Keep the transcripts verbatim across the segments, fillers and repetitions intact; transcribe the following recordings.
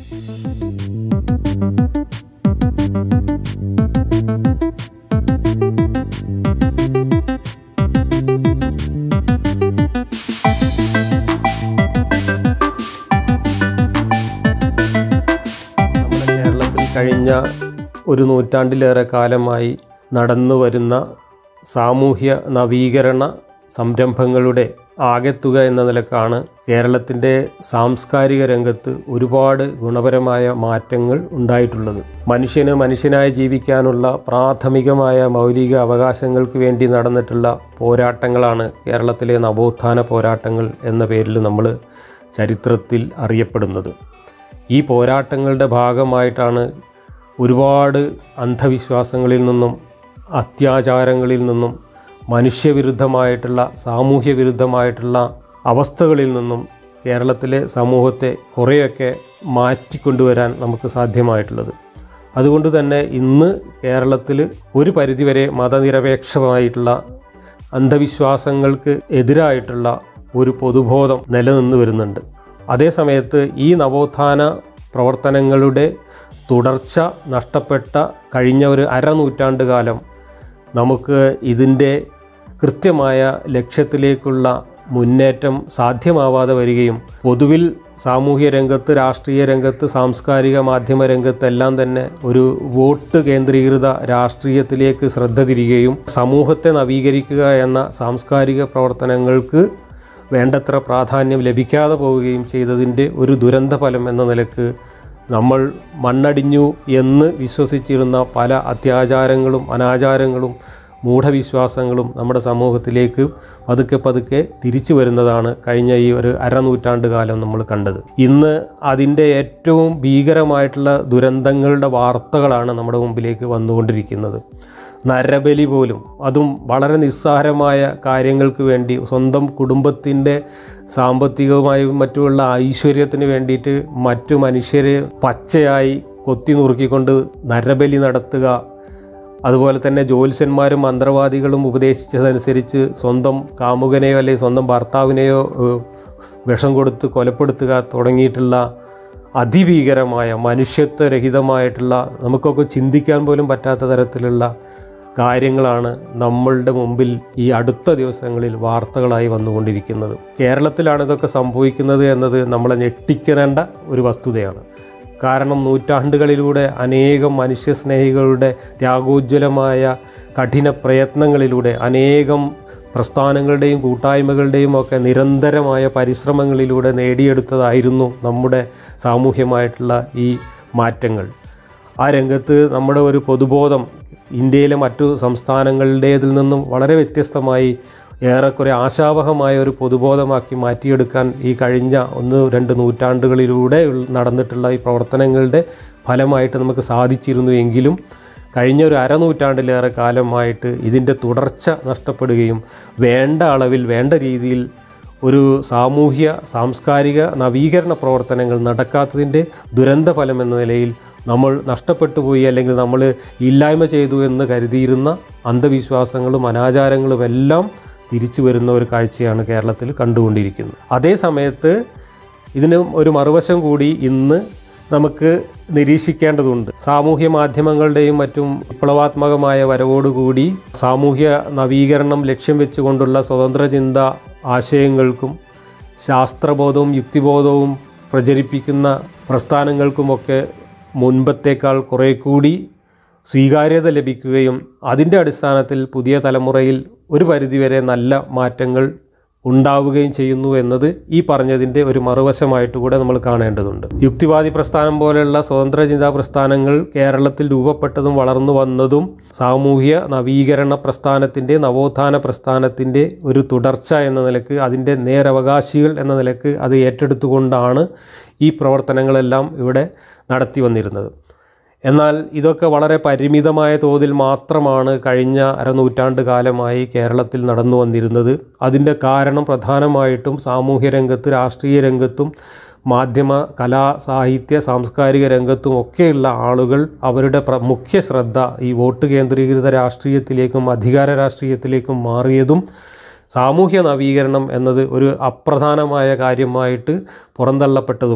കഴിഞ്ഞ ഒരു നൂറ്റാണ്ടിലേറെ കാലമായി നടന്നു വരുന്ന സാമൂഹ്യ നവീകരണ സംരംഭങ്ങളുടെ ആകെത്തുക എന്ന നിലക്കാണ് കേരളത്തിൻ്റെ സാംസ്കാരിക രംഗത്ത് ഒരുപാട് ഗുണപരമായ മാറ്റങ്ങൾ ഉണ്ടായിട്ടുള്ളത്. മനുഷ്യന് മനുഷ്യനായി ജീവിക്കാനുള്ള പ്രാഥമികമായ മൗലിക അവകാശങ്ങൾക്ക് വേണ്ടി നടന്നിട്ടുള്ള പോരാട്ടങ്ങളാണ് കേരളത്തിലെ നവോത്ഥാന പോരാട്ടങ്ങൾ എന്ന പേരിൽ നമ്മൾ ചരിത്രത്തിൽ അറിയപ്പെടുന്നത്. ഈ പോരാട്ടങ്ങളുടെ ഭാഗമായിട്ടാണ് ഒരുപാട് അന്ധവിശ്വാസങ്ങളിൽ നിന്നും അത്യാചാരങ്ങളിൽ നിന്നും മനുഷ്യവിരുദ്ധമായിട്ടുള്ള സാമൂഹ്യ വിരുദ്ധമായിട്ടുള്ള അവസ്ഥകളിൽ നിന്നും കേരളത്തിലെ സമൂഹത്തെ കുറേയൊക്കെ മാറ്റിക്കൊണ്ടുവരാൻ നമുക്ക് സാധ്യമായിട്ടുള്ളത്. അതുകൊണ്ട് തന്നെ ഇന്ന് കേരളത്തിൽ ഒരു പരിധിവരെ മതനിരപേക്ഷമായിട്ടുള്ള അന്ധവിശ്വാസങ്ങൾക്ക് എതിരായിട്ടുള്ള ഒരു പൊതുബോധം നിലനിന്ന് വരുന്നുണ്ട്. അതേസമയത്ത് ഈ നവോത്ഥാന പ്രവർത്തനങ്ങളുടെ തുടർച്ച നഷ്ടപ്പെട്ട കഴിഞ്ഞ ഒരു അരനൂറ്റാണ്ട് കാലം നമുക്ക് ഇതിൻ്റെ കൃത്യമായ ലക്ഷ്യത്തിലേക്കുള്ള മുന്നേറ്റം സാധ്യമാവാതെ വരികയും പൊതുവിൽ സാമൂഹ്യ രംഗത്ത്, രാഷ്ട്രീയ രംഗത്ത്, സാംസ്കാരിക മാധ്യമ രംഗത്തെല്ലാം തന്നെ ഒരു വോട്ട് കേന്ദ്രീകൃത രാഷ്ട്രീയത്തിലേക്ക് ശ്രദ്ധ തിരികയും സമൂഹത്തെ നവീകരിക്കുക എന്ന സാംസ്കാരിക പ്രവർത്തനങ്ങൾക്ക് വേണ്ടത്ര പ്രാധാന്യം ലഭിക്കാതെ പോവുകയും ചെയ്തതിൻ്റെ ഒരു ദുരന്ത ഫലം എന്ന നിലക്ക് നമ്മൾ മണ്ണടിഞ്ഞു എന്ന് വിശ്വസിച്ചിരുന്ന പല അത്യാചാരങ്ങളും അനാചാരങ്ങളും മൂഢവിശ്വാസങ്ങളും നമ്മുടെ സമൂഹത്തിലേക്ക് പതുക്കെ പതുക്കെ തിരിച്ചു വരുന്നതാണ് കഴിഞ്ഞ ഈ ഒരു അരനൂറ്റാണ്ട് കാലം നമ്മൾ കണ്ടത്. ഇന്ന് അതിൻ്റെ ഏറ്റവും ഭീകരമായിട്ടുള്ള ദുരന്തങ്ങളുടെ വാർത്തകളാണ് നമ്മുടെ മുമ്പിലേക്ക് വന്നുകൊണ്ടിരിക്കുന്നത്. നരബലി പോലും, അതും വളരെ നിസ്സാരമായ കാര്യങ്ങൾക്ക് വേണ്ടി, സ്വന്തം കുടുംബത്തിൻ്റെ സാമ്പത്തികവുമായും മറ്റുമുള്ള ഐശ്വര്യത്തിന് വേണ്ടിയിട്ട് മറ്റു മനുഷ്യരെ പച്ചയായി കൊത്തി നുറുക്കിക്കൊണ്ട് നരബലി നടത്തുക, അതുപോലെ തന്നെ ജ്യോത്സ്യന്മാരും മന്ത്രവാദികളും ഉപദേശിച്ചതനുസരിച്ച് സ്വന്തം കാമുകനെയോ അല്ലെങ്കിൽ സ്വന്തം ഭർത്താവിനെയോ വിഷം കൊടുത്ത് കൊലപ്പെടുത്തുക തുടങ്ങിയിട്ടുള്ള അതിഭീകരമായ മനുഷ്യത്വരഹിതമായിട്ടുള്ള നമുക്കൊക്കെ ചിന്തിക്കാൻ പോലും പറ്റാത്ത തരത്തിലുള്ള കാര്യങ്ങളാണ് നമ്മളുടെ മുമ്പിൽ ഈ അടുത്ത ദിവസങ്ങളിൽ വാർത്തകളായി വന്നുകൊണ്ടിരിക്കുന്നത്. കേരളത്തിലാണ് ഇതൊക്കെ സംഭവിക്കുന്നത് എന്നത് നമ്മളെ ഞെട്ടിക്കേണ്ട ഒരു വസ്തുതയാണ്. കാരണം നൂറ്റാണ്ടുകളിലൂടെ അനേകം മനുഷ്യസ്നേഹികളുടെ ത്യാഗോജ്വലമായ കഠിന പ്രയത്നങ്ങളിലൂടെ അനേകം പ്രസ്ഥാനങ്ങളുടെയും കൂട്ടായ്മകളുടെയും ഒക്കെ നിരന്തരമായ പരിശ്രമങ്ങളിലൂടെ നേടിയെടുത്തതായിരുന്നു നമ്മുടെ സാമൂഹ്യമായിട്ടുള്ള ഈ മാറ്റങ്ങൾ. ആ രംഗത്ത് നമ്മുടെ ഒരു പൊതുബോധം ഇന്ത്യയിലെ മറ്റു സംസ്ഥാനങ്ങളുടേതിൽ നിന്നും വളരെ വ്യത്യസ്തമായി ഏറെക്കുറെ ആശാവഹമായ ഒരു പൊതുബോധമാക്കി മാറ്റിയെടുക്കാൻ ഈ കഴിഞ്ഞ ഒന്ന് രണ്ട് നൂറ്റാണ്ടുകളിലൂടെ നടന്നിട്ടുള്ള ഈ പ്രവർത്തനങ്ങളുടെ ഫലമായിട്ട് നമുക്ക് സാധിച്ചിരുന്നു. എങ്കിലും കഴിഞ്ഞ ഒരു അരനൂറ്റാണ്ടിലേറെ കാലമായിട്ട് ഇതിൻ്റെ തുടർച്ച നഷ്ടപ്പെടുകയും വേണ്ട അളവിൽ വേണ്ട രീതിയിൽ ഒരു സാമൂഹ്യ സാംസ്കാരിക നവീകരണ പ്രവർത്തനങ്ങൾ നടക്കാത്തതിൻ്റെ ദുരന്ത ഫലം എന്ന നിലയിൽ നമ്മൾ നഷ്ടപ്പെട്ടു പോയി, അല്ലെങ്കിൽ നമ്മൾ ഇല്ലായ്മ ചെയ്തു എന്ന് കരുതിയിരുന്ന അന്ധവിശ്വാസങ്ങളും അനാചാരങ്ങളും എല്ലാം തിരിച്ചു വരുന്ന ഒരു കാഴ്ചയാണ് കേരളത്തിൽ കണ്ടുകൊണ്ടിരിക്കുന്നത്. അതേ സമയത്ത് ഇതിന് ഒരു മറുവശം കൂടി ഇന്ന് നമുക്ക് നിരീക്ഷിക്കേണ്ടതുണ്ട്. സാമൂഹ്യ മാധ്യമങ്ങളുടെയും മറ്റും വിപ്ലവാത്മകമായ വരവോടുകൂടി സാമൂഹ്യ നവീകരണം ലക്ഷ്യം വെച്ചുകൊണ്ടുള്ള സ്വതന്ത്ര ചിന്ത ആശയങ്ങൾക്കും ശാസ്ത്രബോധവും യുക്തിബോധവും പ്രചരിപ്പിക്കുന്ന പ്രസ്ഥാനങ്ങൾക്കുമൊക്കെ മുൻപത്തേക്കാൾ കുറേ കൂടി സ്വീകാര്യത ലഭിക്കുകയും അതിൻ്റെ അടിസ്ഥാനത്തിൽ പുതിയ തലമുറയിൽ ഒരു പരിധിവരെ നല്ല മാറ്റങ്ങൾ ഉണ്ടാവുകയും ചെയ്യുന്നു എന്നത് ഈ പറഞ്ഞതിൻ്റെ ഒരു മറുവശമായിട്ട് കൂടെ നമ്മൾ കാണേണ്ടതുണ്ട്. യുക്തിവാദി പ്രസ്ഥാനം പോലെയുള്ള സ്വതന്ത്ര ചിന്താ പ്രസ്ഥാനങ്ങൾ കേരളത്തിൽ രൂപപ്പെട്ടതും വളർന്നു വന്നതും സാമൂഹ്യ നവീകരണ പ്രസ്ഥാനത്തിൻ്റെ നവോത്ഥാന പ്രസ്ഥാനത്തിൻ്റെ ഒരു തുടർച്ച എന്ന നിലക്ക്, അതിൻ്റെ നേരവകാശികൾ എന്ന നിലക്ക് അത് ഏറ്റെടുത്തുകൊണ്ടാണ് ഈ പ്രവർത്തനങ്ങളെല്ലാം ഇവിടെ നടത്തി വന്നിരുന്നത്. എന്നാൽ ഇതൊക്കെ വളരെ പരിമിതമായ തോതിൽ മാത്രമാണ് കഴിഞ്ഞ അരനൂറ്റാണ്ട് കാലമായി കേരളത്തിൽ നടന്നു വന്നിരുന്നത്. അതിൻ്റെ കാരണം പ്രധാനമായിട്ടും സാമൂഹ്യ രംഗത്ത്, രാഷ്ട്രീയ രംഗത്തും മാധ്യമ കലാ സാഹിത്യ സാംസ്കാരിക രംഗത്തും ഒക്കെയുള്ള ആളുകൾ അവരുടെ മുഖ്യ ശ്രദ്ധ ഈ വോട്ട് കേന്ദ്രീകൃത രാഷ്ട്രീയത്തിലേക്കും അധികാര രാഷ്ട്രീയത്തിലേക്കും മാറിയതും സാമൂഹ്യ നവീകരണം എന്നത് ഒരു അപ്രധാനമായ കാര്യമായിട്ട് പുറന്തള്ളപ്പെട്ടതുമാണ്.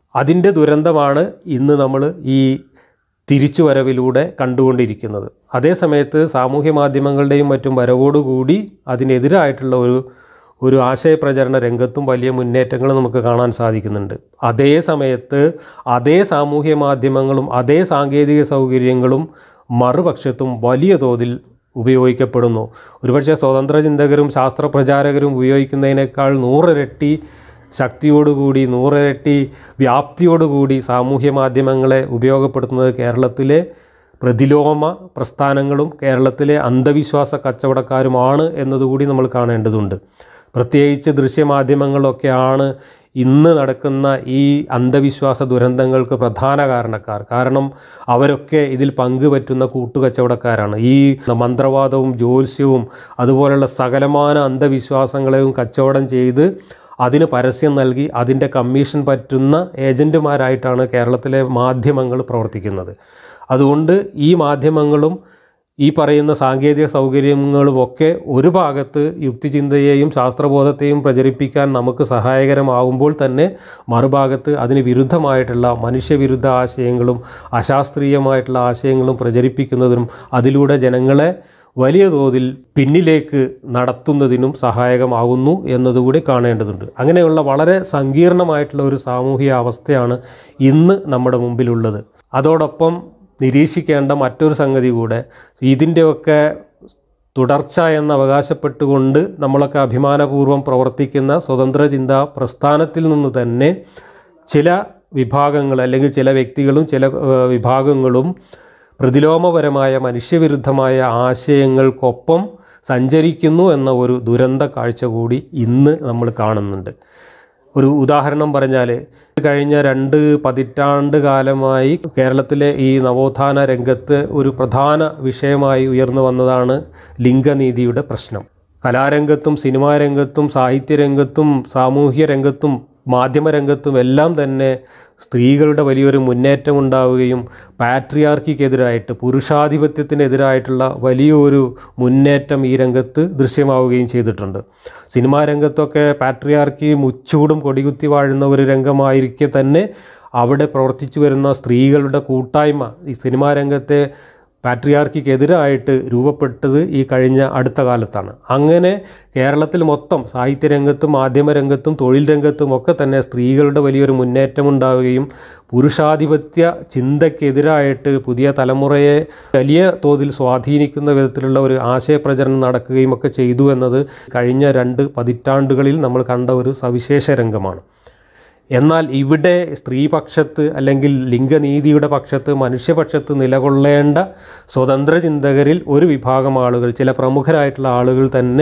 അതിൻ്റെ ദുരന്തമാണ് ഇന്ന് നമ്മൾ ഈ തിരിച്ചുവരവിലൂടെ കണ്ടുകൊണ്ടിരിക്കുന്നത്. അതേസമയത്ത് സാമൂഹ്യ മാധ്യമങ്ങളുടെയും മറ്റും വരവോടുകൂടി അതിനെതിരായിട്ടുള്ള ഒരു ഒരു ആശയപ്രചരണ രംഗത്തും വലിയ മുന്നേറ്റങ്ങൾ നമുക്ക് കാണാൻ സാധിക്കുന്നുണ്ട്. അതേ സമയത്ത് അതേ സാമൂഹ്യ മാധ്യമങ്ങളും അതേ സാങ്കേതിക സൗകര്യങ്ങളും മറുപക്ഷത്തും വലിയ തോതിൽ ഉപയോഗിക്കപ്പെടുന്നു. ഒരുപക്ഷെ സ്വതന്ത്ര ചിന്തകരും ശാസ്ത്രപ്രചാരകരും ഉപയോഗിക്കുന്നതിനേക്കാൾ നൂറിരട്ടി ശക്തിയോടുകൂടി നൂറിരട്ടി വ്യാപ്തിയോടുകൂടി സാമൂഹ്യ മാധ്യമങ്ങളെ ഉപയോഗപ്പെടുത്തുന്നത് കേരളത്തിലെ പ്രതിലോമ പ്രസ്ഥാനങ്ങളും കേരളത്തിലെ അന്ധവിശ്വാസ കച്ചവടക്കാരുമാണ് എന്നതുകൂടി നമ്മൾ കാണേണ്ടതുണ്ട്. പ്രത്യേകിച്ച് ദൃശ്യമാധ്യമങ്ങളൊക്കെയാണ് ഇന്ന് നടക്കുന്ന ഈ അന്ധവിശ്വാസ ദുരന്തങ്ങൾക്ക് പ്രധാന കാരണക്കാർ. കാരണം അവരൊക്കെ ഇതിൽ പങ്കുപറ്റുന്ന കൂട്ടുകച്ചവടക്കാരാണ്. ഈ മന്ത്രവാദവും ജ്യോത്സ്യവും അതുപോലുള്ള സകലമാന അന്ധവിശ്വാസങ്ങളെയും കച്ചവടം ചെയ്ത് അതിന് പരസ്യം നൽകി അതിൻ്റെ കമ്മീഷൻ പറ്റുന്ന ഏജൻറ്റുമാരായിട്ടാണ് കേരളത്തിലെ മാധ്യമങ്ങൾ പ്രവർത്തിക്കുന്നത്. അതുകൊണ്ട് ഈ മാധ്യമങ്ങളും ഈ പറയുന്ന സാങ്കേതിക സൗകര്യങ്ങളുമൊക്കെ ഒരു ഭാഗത്ത് യുക്തിചിന്തയെയും ശാസ്ത്രബോധത്തെയും പ്രചരിപ്പിക്കാൻ നമുക്ക് സഹായകരമാകുമ്പോൾ തന്നെ മറുഭാഗത്ത് അതിന് വിരുദ്ധമായിട്ടുള്ള മനുഷ്യവിരുദ്ധ ആശയങ്ങളും അശാസ്ത്രീയമായിട്ടുള്ള ആശയങ്ങളും പ്രചരിപ്പിക്കുന്നതിനും അതിലൂടെ ജനങ്ങളെ വലിയ തോതിൽ പിന്നിലേക്ക് നടത്തുന്നതിനും സഹായകമാകുന്നു എന്നതുകൂടി കാണേണ്ടതുണ്ട്. അങ്ങനെയുള്ള വളരെ സങ്കീർണമായിട്ടുള്ള ഒരു സാമൂഹിക അവസ്ഥയാണ് ഇന്ന് നമ്മുടെ മുമ്പിലുള്ളത്. അതോടൊപ്പം നിരീക്ഷിക്കേണ്ട മറ്റൊരു സംഗതി കൂടെ, ഇതിൻ്റെയൊക്കെ തുടർച്ച എന്ന് അവകാശപ്പെട്ടുകൊണ്ട് നമ്മളൊക്കെ അഭിമാനപൂർവ്വം പ്രവർത്തിക്കുന്ന സ്വതന്ത്ര ചിന്താ പ്രസ്ഥാനത്തിൽ നിന്ന് തന്നെ ചില വിഭാഗങ്ങൾ അല്ലെങ്കിൽ ചില വ്യക്തികളും ചില വിഭാഗങ്ങളും പ്രതിലോമപരമായ മനുഷ്യവിരുദ്ധമായ ആശയങ്ങൾക്കൊപ്പം സഞ്ചരിക്കുന്നു എന്ന ഒരു ദുരന്ത കാഴ്ച കൂടി ഇന്ന് നമ്മൾ കാണുന്നുണ്ട്. ഒരു ഉദാഹരണം പറഞ്ഞാൽ, കഴിഞ്ഞ രണ്ട് പതിറ്റാണ്ട് കാലമായി കേരളത്തിലെ ഈ നവോത്ഥാന രംഗത്ത് ഒരു പ്രധാന വിഷയമായി ഉയർന്നു വന്നതാണ് ലിംഗനീതിയുടെ പ്രശ്നം. കലാരംഗത്തും സിനിമാ രംഗത്തും സാഹിത്യരംഗത്തും സാമൂഹ്യ രംഗത്തും മാധ്യമരംഗത്തും എല്ലാം തന്നെ സ്ത്രീകളുടെ വലിയൊരു മുന്നേറ്റം ഉണ്ടാവുകയും പാട്രിയാർക്കിക്കെതിരായിട്ട് പുരുഷാധിപത്യത്തിനെതിരായിട്ടുള്ള വലിയൊരു മുന്നേറ്റം ഈ രംഗത്ത് ദൃശ്യമാവുകയും ചെയ്തിട്ടുണ്ട്. സിനിമാ രംഗത്തൊക്കെ പാട്രിയാർക്കി മുച്ചൂടും കൊടികുത്തി വാഴുന്ന ഒരു രംഗമായിരിക്കെ തന്നെ അവിടെ പ്രവർത്തിച്ചു വരുന്ന സ്ത്രീകളുടെ കൂട്ടായ്മ ഈ സിനിമാ രംഗത്തെ പാട്രിയാർക്കിക്കെതിരായിട്ട് രൂപപ്പെട്ടത് ഈ കഴിഞ്ഞ അടുത്ത കാലത്താണ്. അങ്ങനെ കേരളത്തിൽ മൊത്തം സാഹിത്യരംഗത്തും മാധ്യമരംഗത്തും തൊഴിൽ രംഗത്തും ഒക്കെ തന്നെ സ്ത്രീകളുടെ വലിയൊരു മുന്നേറ്റമുണ്ടാവുകയും പുരുഷാധിപത്യ ചിന്തയ്ക്കെതിരായിട്ട് പുതിയ തലമുറയെ വലിയ തോതിൽ സ്വാധീനിക്കുന്ന വിധത്തിലുള്ള ഒരു ആശയപ്രചരണം നടക്കുകയും ഒക്കെ ചെയ്തു എന്നത് കഴിഞ്ഞ രണ്ട് പതിറ്റാണ്ടുകളിൽ നമ്മൾ കണ്ട ഒരു സവിശേഷ രംഗമാണ്. എന്നാൽ ഇവിടെ സ്ത്രീപക്ഷത്ത് അല്ലെങ്കിൽ ലിംഗനീതിയുടെ പക്ഷത്ത് മനുഷ്യപക്ഷത്ത് നിലകൊള്ളേണ്ട സ്വതന്ത്ര ചിന്തകരിൽ ഒരു വിഭാഗം ആളുകൾ, ചില പ്രമുഖരായിട്ടുള്ള ആളുകൾ തന്നെ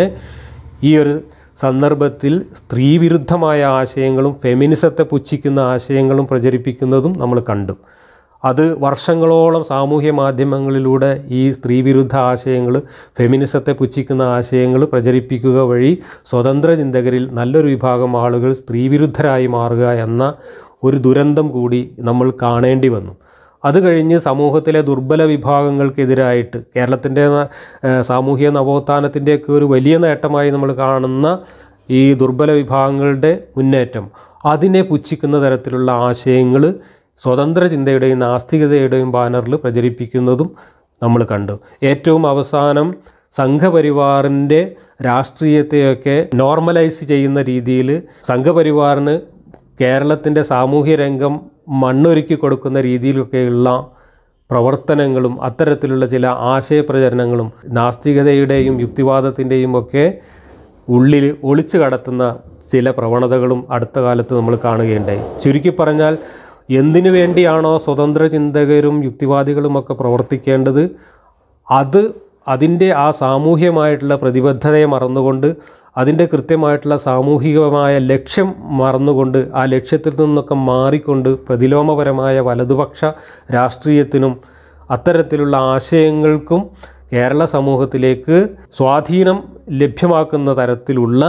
ഈ ഒരു സന്ദർഭത്തിൽ സ്ത്രീവിരുദ്ധമായ ആശയങ്ങളും ഫെമിനിസത്തെ പുച്ഛിക്കുന്ന ആശയങ്ങളും പ്രചരിപ്പിക്കുന്നതും നമ്മൾ കണ്ടു. അത് വർഷങ്ങളോളം സാമൂഹ്യ മാധ്യമങ്ങളിലൂടെ ഈ സ്ത്രീവിരുദ്ധ ആശയങ്ങൾ, ഫെമിനിസത്തെ പുച്ഛിക്കുന്ന ആശയങ്ങൾ പ്രചരിപ്പിക്കുക വഴി സ്വതന്ത്ര ചിന്തകരിൽ നല്ലൊരു വിഭാഗം ആളുകൾ സ്ത്രീവിരുദ്ധരായി മാറുക എന്ന ഒരു ദുരന്തം കൂടി നമ്മൾ കാണേണ്ടി വന്നു. അത് കഴിഞ്ഞ് സമൂഹത്തിലെ ദുർബല വിഭാഗങ്ങൾക്കെതിരായിട്ട് കേരളത്തിൻ്റെ സാമൂഹിക നവോത്ഥാനത്തിൻ്റെയൊക്കെ ഒരു വലിയ നേട്ടമായി നമ്മൾ കാണുന്ന ഈ ദുർബല വിഭാഗങ്ങളുടെ മുന്നേറ്റം, അതിനെ പുച്ഛിക്കുന്ന തരത്തിലുള്ള ആശയങ്ങൾ സ്വതന്ത്ര ചിന്തയുടെയും നാസ്തികതയുടെയും ബാനറിൽ പ്രചരിപ്പിക്കുന്നതും നമ്മൾ കണ്ടു. ഏറ്റവും അവസാനം സംഘപരിവാറിൻ്റെ രാഷ്ട്രീയത്തെയൊക്കെ നോർമലൈസ് ചെയ്യുന്ന രീതിയിൽ സംഘപരിവാറിന് കേരളത്തിൻ്റെ സാമൂഹ്യ രംഗം മണ്ണൊരുക്കി കൊടുക്കുന്ന രീതിയിലൊക്കെയുള്ള പ്രവർത്തനങ്ങളും അത്തരത്തിലുള്ള ചില ആശയപ്രചരണങ്ങളും നാസ്തികതയുടെയും യുക്തിവാദത്തിൻ്റെയും ഒക്കെ ഉള്ളിൽ ഒളിച്ചു കടത്തുന്ന ചില പ്രവണതകളും അടുത്ത കാലത്ത് നമ്മൾ കാണുകയുണ്ടായി. ചുരുക്കി പറഞ്ഞാൽ, എന്തിനു വേണ്ടിയാണോ സ്വതന്ത്ര ചിന്തകരും യുക്തിവാദികളുമൊക്കെ പ്രവർത്തിക്കേണ്ടത്, അത് അതിൻ്റെ ആ സാമൂഹ്യമായിട്ടുള്ള പ്രതിബദ്ധതയെ മറന്നുകൊണ്ട്, അതിൻ്റെ കൃത്യമായിട്ടുള്ള സാമൂഹികമായ ലക്ഷ്യം മറന്നുകൊണ്ട്, ആ ലക്ഷ്യത്തിൽ നിന്നൊക്കെ മാറിക്കൊണ്ട് പ്രതിലോമപരമായ വലതുപക്ഷ രാഷ്ട്രീയത്തിനും അത്തരത്തിലുള്ള ആശയങ്ങൾക്കും കേരള സമൂഹത്തിലേക്ക് സ്വാധീനം ലഭ്യമാക്കുന്ന തരത്തിലുള്ള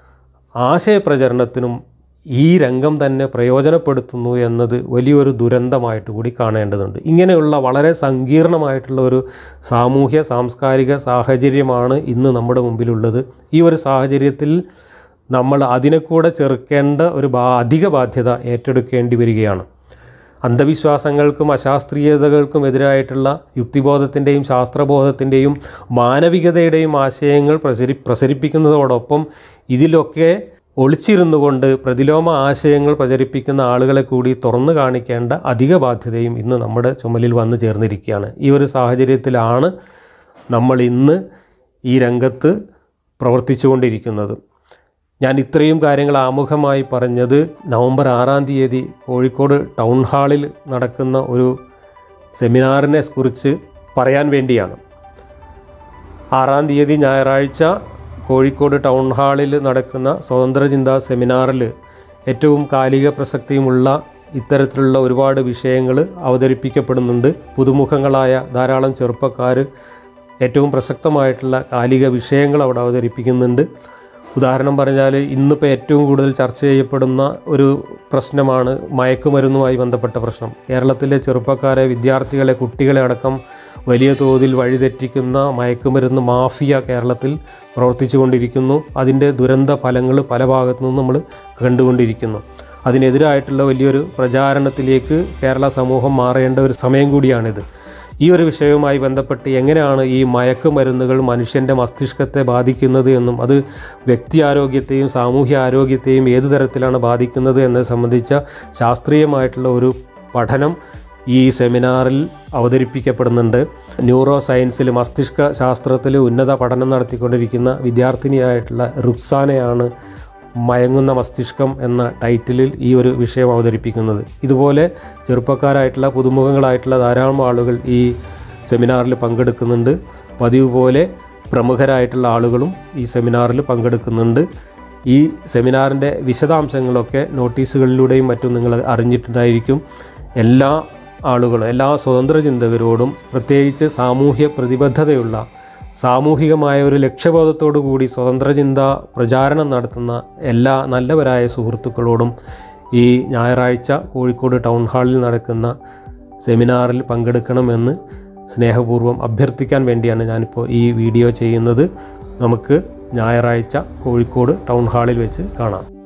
ആശയപ്രചരണത്തിനും ഈ രംഗം തന്നെ പ്രയോജനപ്പെടുത്തുന്നു എന്നത് വലിയൊരു ദുരന്തമായിട്ട് കൂടി കാണേണ്ടതുണ്ട്. ഇങ്ങനെയുള്ള വളരെ സങ്കീർണമായിട്ടുള്ള ഒരു സാമൂഹ്യ സാംസ്കാരിക സാഹചര്യമാണ് ഇന്ന് നമ്മുടെ മുമ്പിലുള്ളത്. ഈ ഒരു സാഹചര്യത്തിൽ നമ്മൾ അതിനെ കൂടെ ചെറുക്കേണ്ട ഒരു ബാ അധിക ബാധ്യത ഏറ്റെടുക്കേണ്ടി വരികയാണ്. അന്ധവിശ്വാസങ്ങൾക്കും അശാസ്ത്രീയതകൾക്കും എതിരായിട്ടുള്ള യുക്തിബോധത്തിൻ്റെയും ശാസ്ത്രബോധത്തിൻ്റെയും മാനവികതയുടെയും ആശയങ്ങൾ പ്രസരി പ്രസരിപ്പിക്കുന്നതോടൊപ്പം ഇതിലൊക്കെ ഒളിച്ചിരുന്നു കൊണ്ട് പ്രതിലോമ ആശയങ്ങൾ പ്രചരിപ്പിക്കുന്ന ആളുകളെ കൂടി തുറന്നു കാണിക്കേണ്ട അധിക ബാധ്യതയും ഇന്ന് നമ്മുടെ ചുമലിൽ വന്നു ചേർന്നിരിക്കുകയാണ്. ഈ ഒരു സാഹചര്യത്തിലാണ് നമ്മൾ ഇന്ന് ഈ രംഗത്ത് പ്രവർത്തിച്ചുകൊണ്ടിരിക്കുന്നത്. ഞാൻ ഇത്രയും കാര്യങ്ങൾ ആമുഖമായി പറഞ്ഞത് നവംബർ ആറാം തീയതി കോഴിക്കോട് ടൗൺ ഹാളിൽ നടക്കുന്ന ഒരു സെമിനാറിനെ കുറിച്ച് പറയാൻ വേണ്ടിയാണ്. ആറാം തീയതി ഞായറാഴ്ച കോഴിക്കോട് ടൗൺ ഹാളിൽ നടക്കുന്ന സ്വതന്ത്ര ചിന്താ സെമിനാറിൽ ഏറ്റവും കാലിക പ്രസക്തിയുമുള്ള ഇത്തരത്തിലുള്ള ഒരുപാട് വിഷയങ്ങൾ അവതരിപ്പിക്കപ്പെടുന്നുണ്ട്. പുതുമുഖങ്ങളായ ധാരാളം ചെറുപ്പക്കാർ ഏറ്റവും പ്രസക്തമായിട്ടുള്ള കാലിക വിഷയങ്ങൾ അവിടെ അവതരിപ്പിക്കുന്നുണ്ട്. ഉദാഹരണം പറഞ്ഞാൽ ഇന്നിപ്പോൾ ഏറ്റവും കൂടുതൽ ചർച്ച ചെയ്യപ്പെടുന്ന ഒരു പ്രശ്നമാണ് മയക്കുമരുന്നുമായി ബന്ധപ്പെട്ട പ്രശ്നം. കേരളത്തിലെ ചെറുപ്പക്കാരെ, വിദ്യാർത്ഥികളെ, കുട്ടികളെ അടക്കം വലിയ തോതിൽ വഴിതെറ്റിക്കുന്ന മയക്കുമരുന്ന് മാഫിയ കേരളത്തിൽ പ്രവർത്തിച്ചു കൊണ്ടിരിക്കുന്നു. അതിൻ്റെ ദുരന്ത ഫലങ്ങൾ പല ഭാഗത്തു നിന്നും നമ്മൾ കണ്ടുകൊണ്ടിരിക്കുന്നു. അതിനെതിരായിട്ടുള്ള വലിയൊരു പ്രചാരണത്തിലേക്ക് കേരള സമൂഹം മാറേണ്ട ഒരു സമയം കൂടിയാണിത്. ഈ ഒരു വിഷയവുമായി ബന്ധപ്പെട്ട് എങ്ങനെയാണ് ഈ മയക്കുമരുന്നുകൾ മനുഷ്യൻ്റെ മസ്തിഷ്കത്തെ ബാധിക്കുന്നത് എന്നും അത് വ്യക്തി ആരോഗ്യത്തെയും സാമൂഹ്യ ആരോഗ്യത്തെയും ഏതു തരത്തിലാണ് ബാധിക്കുന്നത് എന്നത് സംബന്ധിച്ച ശാസ്ത്രീയമായിട്ടുള്ള ഒരു പഠനം ഈ സെമിനാറിൽ അവതരിപ്പിക്കപ്പെടുന്നുണ്ട്. ന്യൂറോ സയൻസിൽ, മസ്തിഷ്ക ശാസ്ത്രത്തിൽ ഉന്നത പഠനം നടത്തിക്കൊണ്ടിരിക്കുന്ന വിദ്യാർത്ഥിനിയായിട്ടുള്ള റുക്സാനയാണ് മയങ്ങുന്ന മസ്തിഷ്കം എന്ന ടൈറ്റിലിൽ ഈ ഒരു വിഷയം അവതരിപ്പിക്കുന്നത്. ഇതുപോലെ ചെറുപ്പക്കാരായിട്ടുള്ള പുതുമുഖങ്ങളായിട്ടുള്ള ധാരാളം ആളുകൾ ഈ സെമിനാറിൽ പങ്കെടുക്കുന്നുണ്ട്. പതിവ് പോലെ പ്രമുഖരായിട്ടുള്ള ആളുകളും ഈ സെമിനാറിൽ പങ്കെടുക്കുന്നുണ്ട്. ഈ സെമിനാറിൻ്റെ വിശദാംശങ്ങളൊക്കെ നോട്ടീസുകളിലൂടെയും മറ്റും നിങ്ങൾ അറിഞ്ഞിട്ടുണ്ടായിരിക്കും. എല്ലാ ആളുകളും, എല്ലാ സ്വതന്ത്ര ചിന്തകരോടും, പ്രത്യേകിച്ച് സാമൂഹ്യ പ്രതിബദ്ധതയുള്ള സാമൂഹികമായ ഒരു ലക്ഷ്യബോധത്തോടു കൂടി സ്വതന്ത്ര ചിന്ത പ്രചാരണം നടത്തുന്ന എല്ലാ നല്ലവരായ സുഹൃത്തുക്കളോടും ഈ ഞായറാഴ്ച കോഴിക്കോട് ടൗൺ ഹാളിൽ നടക്കുന്ന സെമിനാറിൽ പങ്കെടുക്കണമെന്ന് സ്നേഹപൂർവ്വം അഭ്യർത്ഥിക്കാൻ വേണ്ടിയാണ് ഞാനിപ്പോൾ ഈ വീഡിയോ ചെയ്യുന്നത്. നമുക്ക് ഞായറാഴ്ച കോഴിക്കോട് ടൗൺ ഹാളിൽ വെച്ച് കാണാം.